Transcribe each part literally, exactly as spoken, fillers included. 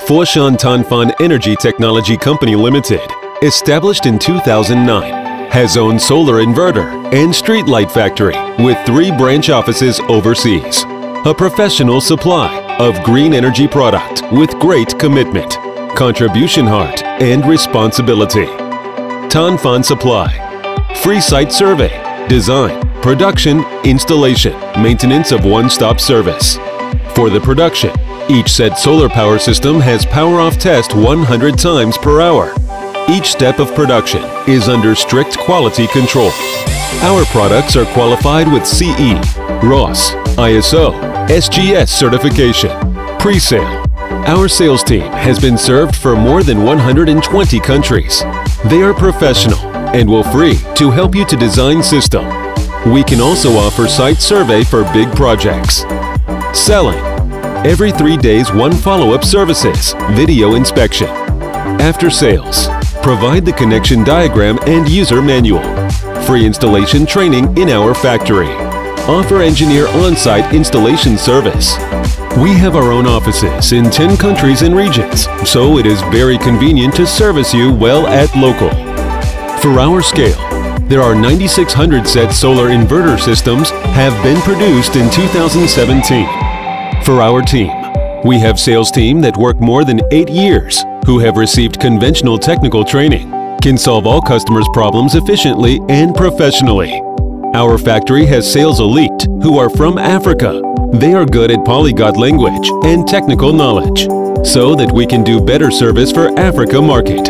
Foshan Tanfon Energy Technology Company Limited, established in two thousand nine, has owned solar inverter and streetlight factory with three branch offices overseas. A professional supply of green energy product with great commitment, contribution heart, and responsibility. Tanfon Supply. Free site survey, design, production, installation, maintenance of one-stop service. For the production, each said solar power system has power off test one hundred times per hour. Each step of production is under strict quality control. Our products are qualified with C E, R O S, I S O, S G S certification. Pre-sale. Our sales team has been served for more than one hundred twenty countries. They are professional and will free to help you to design system. We can also offer site survey for big projects. Selling. Every three days, one follow-up services, video inspection. After sales. Provide the connection diagram and user manual. Free installation training in our factory. Offer engineer on-site installation service. We have our own offices in ten countries and regions, so it is very convenient to service you well at local. For our scale, there are ninety-six hundred set solar inverter systems have been produced in two thousand seventeen. For our team, we have sales team that work more than eight years who have received conventional technical training, can solve all customers' problems efficiently and professionally. Our factory has sales elite who are from Africa. They are good at polyglot language and technical knowledge, so that we can do better service for Africa market.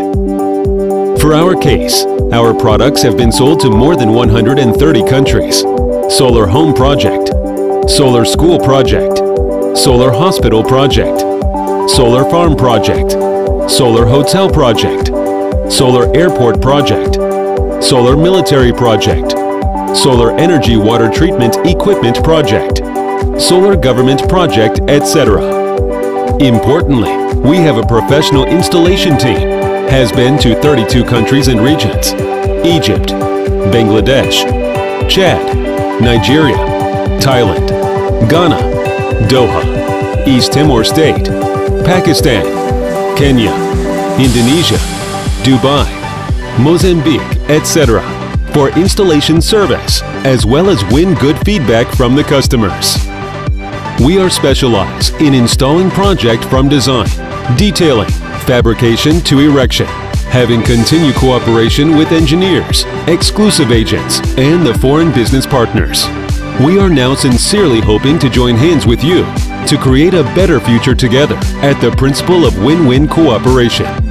For our case, our products have been sold to more than one hundred thirty countries. Solar home project, solar school project, solar hospital project, solar farm project, solar hotel project, solar airport project, solar military project, solar energy water treatment equipment project, solar government project, et cetera. Importantly, we have a professional installation team, has been to thirty-two countries and regions: Egypt, Bangladesh, Chad, Nigeria, Thailand, Ghana, Doha, East Timor State, Pakistan, Kenya, Indonesia, Dubai, Mozambique, et cetera for installation service, as well as win good feedback from the customers. We are specialized in installing project from design, detailing, fabrication to erection, having continued cooperation with engineers, exclusive agents, and the foreign business partners. We are now sincerely hoping to join hands with you to create a better future together at the principle of win-win cooperation.